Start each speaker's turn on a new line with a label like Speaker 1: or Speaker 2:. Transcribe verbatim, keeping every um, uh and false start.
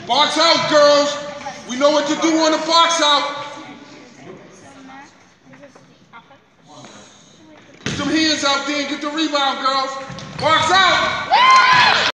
Speaker 1: Box out, girls. We know what to do on the box out. Get some hands out there and get the rebound, girls. Box out.